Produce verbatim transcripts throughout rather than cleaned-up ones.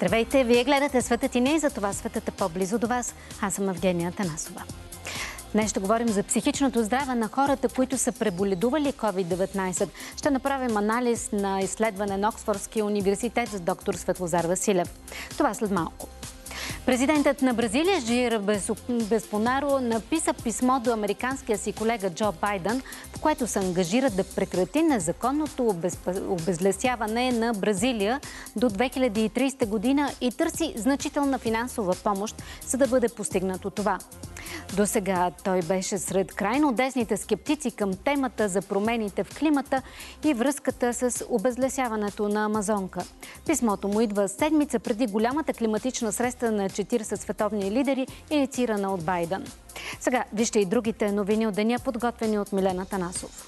Здравейте! Вие гледате Светът и не, и за това светът е по-близо до вас. Аз съм Евгения Атанасова. Днес ще говорим за психичното здраве на хората, които са преболедували ковид деветнайсет. Ще направим анализ на изследване на Оксфордския университет с доктор Светлозар Василев. Това след малко. Президентът на Бразилия Жир Болсонаро написа писмо до американския си колега Джо Байден, в което се ангажира да прекрати незаконното обезлесяване на Бразилия до две хиляди и тридесета година и търси значителна финансова помощ, за да бъде постигнато това. До сега той беше сред крайно десните скептици към темата за промените в климата и връзката с обезлесяването на Амазонка. Писмото му идва седмица преди голямата климатична среща на четиридесет световни лидери, инициирана от Байден. Сега вижте и другите новини от деня, подготвени от Милена Танасов.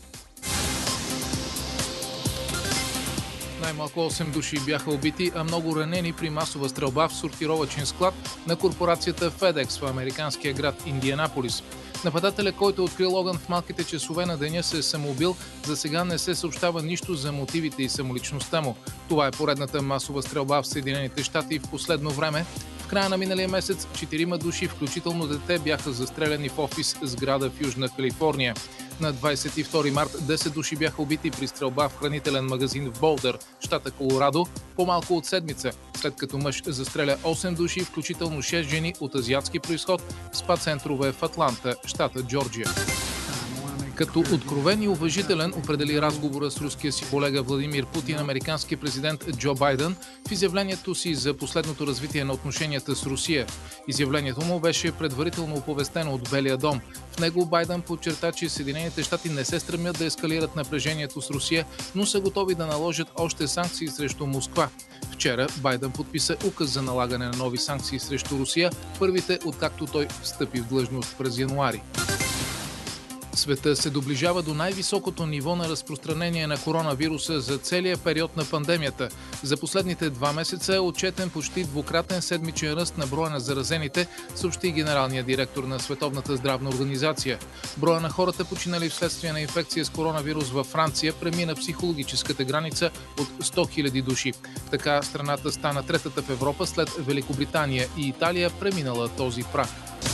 Най-малко осем души бяха убити, а много ранени при масова стрелба в сортировъчен склад на корпорацията FedEx в американския град Индианаполис. Нападателят, който е открил огън в малките часове на деня, се е самоубил. За сега не се съобщава нищо за мотивите и самоличността му. Това е поредната масова стрелба в Съединените щати в последно време. В края на миналия месец четирима души, включително дете, бяха застреляни в офис сграда в Южна Калифорния. На двадесет и втори март десет души бяха убити при стрелба в хранителен магазин в Болдър, щата Колорадо, по-малко от седмица, след като мъж застреля осем души, включително шест жени от азиатски произход в спа центрове в Атланта, щата Джорджия. Като откровен и уважителен определи разговора с руския си колега Владимир Путин американския президент Джо Байден в изявлението си за последното развитие на отношенията с Русия. Изявлението му беше предварително оповестено от Белия дом. В него Байден подчерта, че Съединените щати не се стремят да ескалират напрежението с Русия, но са готови да наложат още санкции срещу Москва. Вчера Байден подписа указ за налагане на нови санкции срещу Русия, първите откакто той встъпи в длъжност през януари. Света се доближава до най-високото ниво на разпространение на коронавируса за целия период на пандемията. За последните два месеца е отчетен почти двукратен седмичен ръст на броя на заразените, съобщи генералният директор на Световната здравна организация. Броя на хората, починали вследствие на инфекция с коронавирус във Франция, премина психологическата граница от сто хиляди души. Така страната стана третата в Европа след Великобритания и Италия, преминала този праг.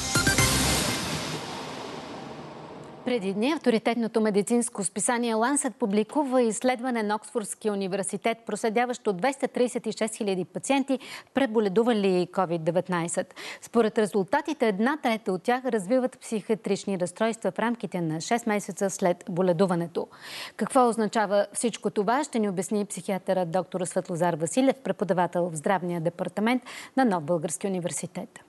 Преди дни авторитетното медицинско списание Lancet публикува изследване на Оксфордския университет, проследяващо двеста тридесет и шест хиляди пациенти, преболедували ковид деветнайсет. Според резултатите, една трета от тях развиват психиатрични разстройства в рамките на шест месеца след боледуването. Какво означава всичко това, ще ни обясни психиатърът доктор Светлозар Василев, преподавател в здравния департамент на Нов български университет.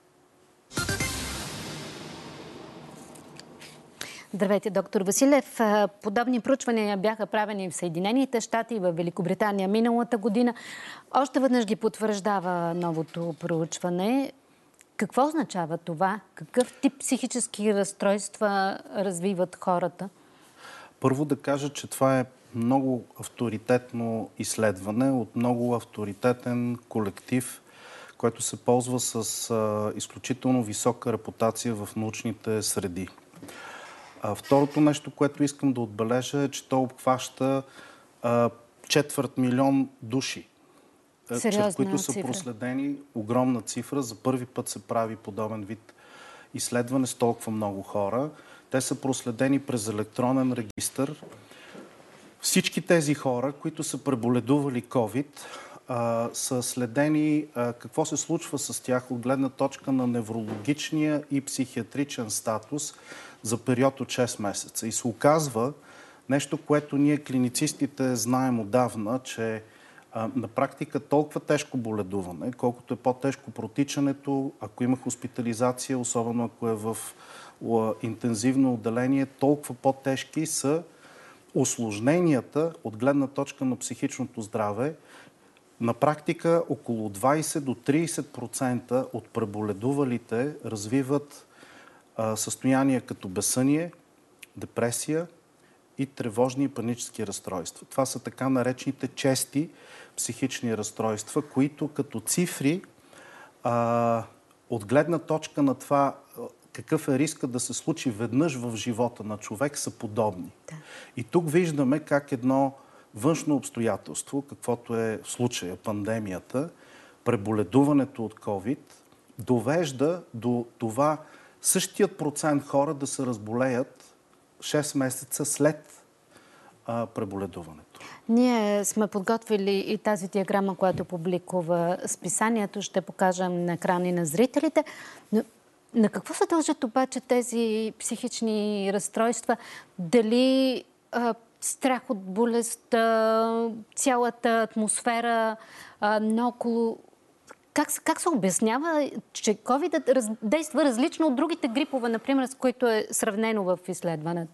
Здравейте, доктор Василев. Подобни проучвания бяха правени в Съединените щати и в Великобритания миналата година. Още веднъж ги потвърждава новото проучване. Какво означава това? Какъв тип психически разстройства развиват хората? Първо да кажа, че това е много авторитетно изследване от много авторитетен колектив, който се ползва с а, изключително висока репутация в научните среди. А, второто нещо, което искам да отбележа, е, че то обхваща а, четвърт милион души, чрез които са цифра. проследени. Огромна цифра. За първи път се прави подобен вид изследване с толкова много хора. Те са проследени през електронен регистър. Всички тези хора, които са преболедували COVID, а, са следени а, какво се случва с тях от гледна точка на неврологичния и психиатричен статус за период от шест месеца. И се оказва нещо, което ние клиницистите знаем отдавна, че а, на практика толкова тежко боледуване, колкото е по-тежко протичането, ако има хоспитализация, особено ако е в а, интензивно отделение, толкова по-тежки са усложненията от гледна точка на психичното здраве. На практика около двадесет до тридесет процента от преболедувалите развиват а, състояния като безсъние, депресия и тревожни и панически разстройства. Това са така наречените чести психични разстройства, които като цифри а, от гледна точка на това какъв е риска да се случи веднъж в живота на човек, са подобни. Да. И тук виждаме как едно външно обстоятелство, каквото е в случая пандемията, преболедуването от COVID довежда до това същият процент хора да се разболеят шест месеца след а, преболедуването. Ние сме подготвили и тази диаграма, която публикува списанието. Ще покажем на екрани на зрителите. Но на какво се дължат обаче тези психични разстройства? Дали а, страх от болест, а, цялата атмосфера а, наоколо... Как, как се обяснява, че ковид раз, действа различно от другите грипове, например, с които е сравнено в изследването?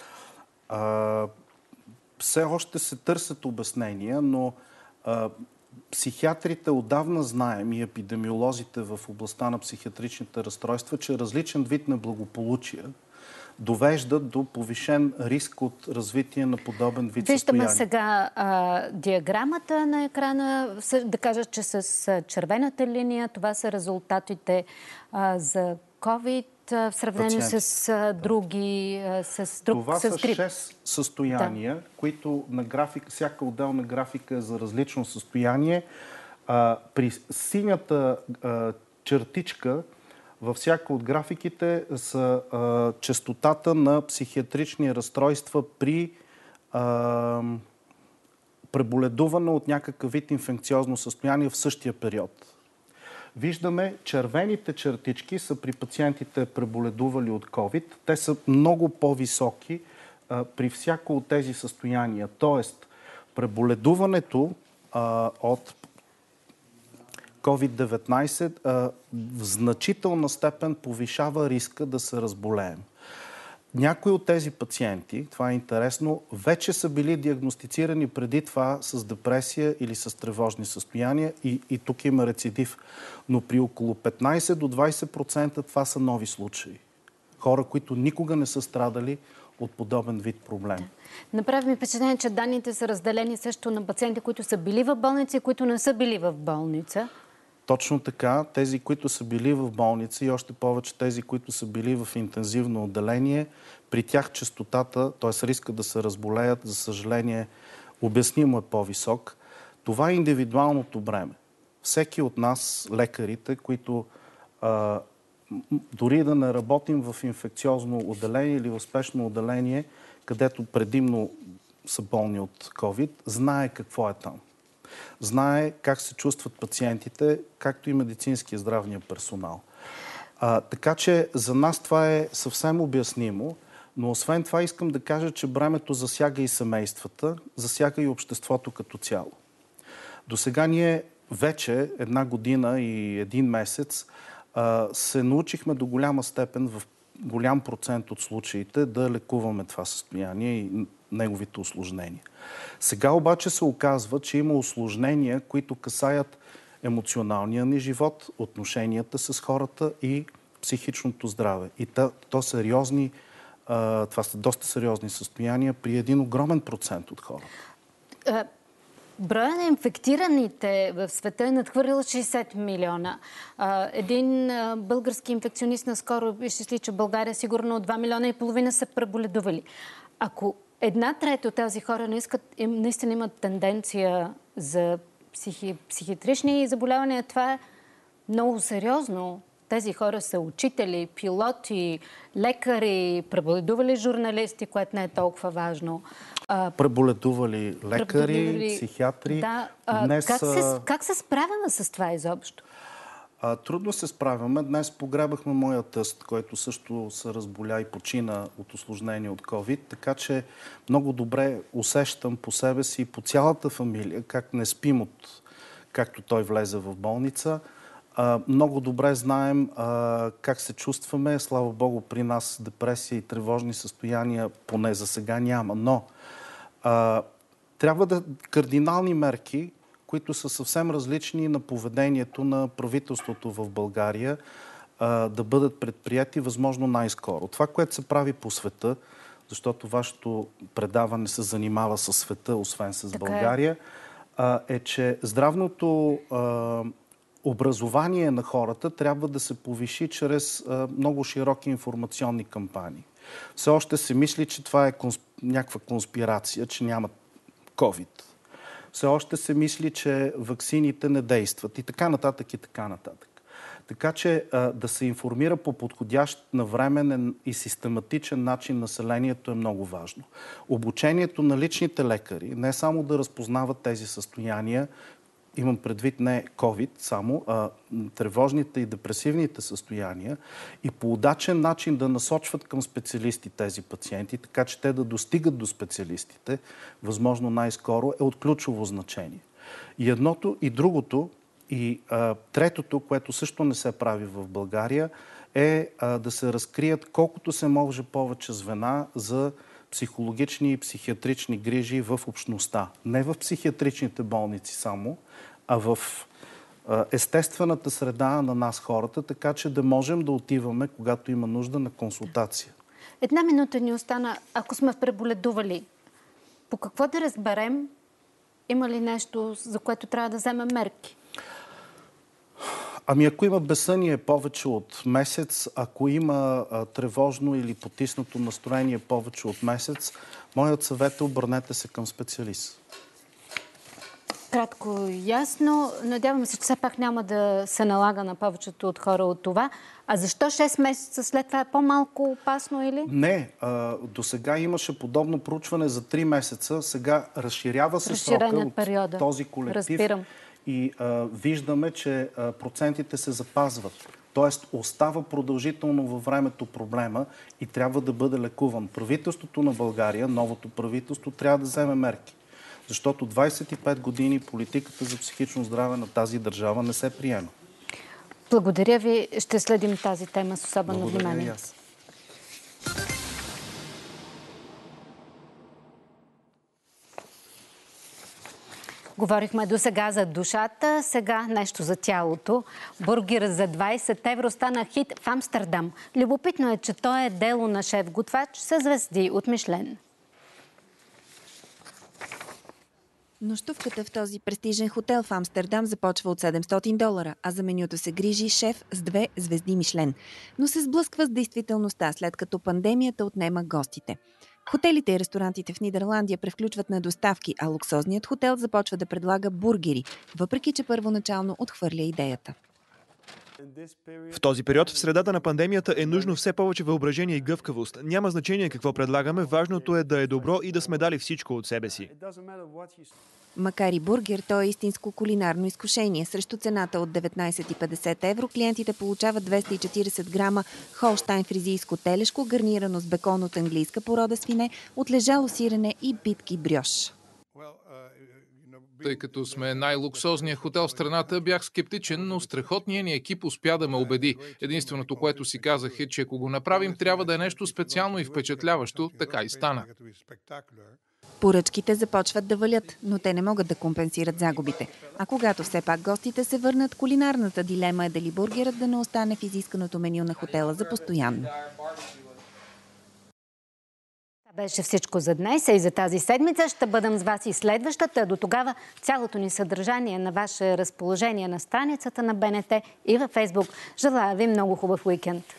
А, все още се търсят обяснения, но а, психиатрите отдавна знаем и епидемиолозите в областта на психиатричните разстройства, че различен вид неблагополучия довеждат до повишен риск от развитие на подобен вид състояние. Виждаме сега а, диаграмата на екрана. Да кажа, че с червената линия това са резултатите а, за COVID в сравнение Пациент. с а, други, а, с друг Това с са грип. шест състояния, да. които на график, всяка отделна графика е за различно състояние. А, при синята а, чертичка във всяка от графиките са а, честотата на психиатрични разстройства при а, преболедуване от някакъв вид инфекциозно състояние в същия период. Виждаме, червените чертички са при пациентите преболедували от COVID. Те са много по-високи а, при всяко от тези състояния. Тоест, преболедуването а, от COVID деветнайсет а, в значителна степен повишава риска да се разболеем. Някои от тези пациенти, това е интересно, вече са били диагностицирани преди това с депресия или с тревожни състояния и, и тук има рецидив. Но при около петнайсет до двайсет процента това са нови случаи. Хора, които никога не са страдали от подобен вид проблем. Направи ми впечатление, че данните са разделени също на пациенти, които са били в болница и които не са били в болница. Точно така, тези, които са били в болница и още повече тези, които са били в интензивно отделение, при тях честотата, т.е. риска да се разболеят, за съжаление, обяснимо е по-висок. Това е индивидуалното бреме. Всеки от нас, лекарите, които а, дори да не работим в инфекциозно отделение или в спешно отделение, където предимно са болни от COVID, знае какво е там. Знае как се чувстват пациентите, както и медицинския здравния персонал. А, така че за нас това е съвсем обяснимо, но освен това искам да кажа, че бремето засяга и семействата, засяга и обществото като цяло. До сега ние вече една година и един месец а, се научихме до голяма степен в голям процент от случаите да лекуваме това състояние и неговите усложнения. Сега обаче се оказва, че има усложнения, които касаят емоционалния ни живот, отношенията с хората и психичното здраве. И то, то сериозни, а, това са доста сериозни състояния при един огромен процент от хората. Броя на инфектираните в света е надхвърлила шейсет милиона. Един български инфекционист наскоро изчисли, че България сигурно два милиона и половина са преболедували. Ако една трета от тези хора не искат, наистина имат тенденция за психи, психиатрични заболявания, това е много сериозно. Тези хора са учители, пилоти, лекари, преболедували журналисти, което не е толкова важно. Преболедували лекари, преболедували... психиатри. Да. А, Днес... как, се, как се справяме с това изобщо? А, трудно се справяме. Днес погребахме моя тъст, който също се разболя и почина от усложнение от COVID, така че много добре усещам по себе си и по цялата фамилия, как не спим от както той влезе в болница. А, много добре знаем а, как се чувстваме. Слава Богу, при нас депресия и тревожни състояния поне за сега няма, но а, трябва да кардинални мерки, които са съвсем различни на поведението на правителството в България, а, да бъдат предприяти възможно най-скоро. Това, което се прави по света, защото вашето предаване се занимава с света, освен с така България, а, е, че здравното а, образование на хората трябва да се повиши чрез а, много широки информационни кампании. Все още се мисли, че това е консп... някаква конспирация, че няма COVID. все още се мисли, че ваксините не действат и така нататък и така нататък. Така че а, да се информира по подходящ, навременен и систематичен начин населението е много важно. Обучението на личните лекари, не само да разпознават тези състояния, имам предвид не ковид само, а тревожните и депресивните състояния и по удачен начин да насочват към специалисти тези пациенти, така че те да достигат до специалистите, възможно най-скоро, е от ключово значение. И едното, и другото, и а, третото, което също не се прави в България, е а, да се разкрият колкото се може повече звена за психологични и психиатрични грижи в общността. Не в психиатричните болници само, а в а, естествената среда на нас хората, така че да можем да отиваме, когато има нужда, на консултация. Една минута ни остана. Ако сме преболедували, по какво да разберем? Има ли нещо, за което трябва да вземем мерки? Ами ако има безсъние повече от месец, ако има а, тревожно или потиснато настроение повече от месец, моят съвет е обърнете се към специалист. Кратко и ясно. Надявам се, че все пак няма да се налага на повечето от хора от това. А защо шест месеца след това е по-малко опасно или? Не. До сега имаше подобно проучване за три месеца. Сега разширява се срока от периода. Този колектив. Разбирам. И а, виждаме, че а, процентите се запазват. Тоест остава продължително във времето проблема и трябва да бъде лекуван. Правителството на България, новото правителство, трябва да вземе мерки. Защото двадесет и пет години политиката за психично здраве на тази държава не се приема. Благодаря ви. Ще следим тази тема с особено Благодаря внимание. Говорихме до сега за душата, сега нещо за тялото. Бургер за двадесет евро стана хит в Амстердам. Любопитно е, че той е дело на шеф-готвач със звезди от Мишлен. Нощувката в този престижен хотел в Амстердам започва от седемстотин долара, а за менюто се грижи шеф с две звезди Мишлен. Но се сблъсква с действителността, след като пандемията отнема гостите. Хотелите и ресторантите в Нидерландия превключват на доставки, а луксозният хотел започва да предлага бургери, въпреки че първоначално отхвърля идеята. В този период, в средата на пандемията, е нужно все повече въображение и гъвкавост. Няма значение какво предлагаме, важното е да е добро и да сме дали всичко от себе си. Макар и бургер, то е истинско кулинарно изкушение. Срещу цената от деветнадесет и петдесет евро клиентите получават двеста и четиридесет грама холштайн фризийско телешко, гарнирано с бекон от английска порода свине, отлежало сирене и битки брьош. Тъй като сме най-луксозният хотел в страната, бях скептичен, но страхотният ни екип успя да ме убеди. Единственото, което си казах е, че ако го направим, трябва да е нещо специално и впечатляващо. Така и стана. Поръчките започват да валят, но те не могат да компенсират загубите. А когато все пак гостите се върнат, кулинарната дилема е дали бургерът да не остане в изисканото меню на хотела за постоянно. Това беше всичко за днес и за тази седмица. Ще бъдем с вас и следващата. До тогава цялото ни съдържание на ваше разположение на страницата на БНТ и във Фейсбук. Желая ви много хубав уикенд!